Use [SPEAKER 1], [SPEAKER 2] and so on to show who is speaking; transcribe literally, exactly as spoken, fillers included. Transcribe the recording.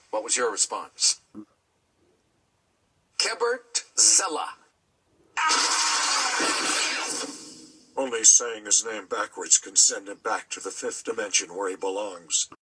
[SPEAKER 1] What was your response? Kebert Zella.
[SPEAKER 2] Only saying his name backwards can send him back to the fifth dimension where he belongs.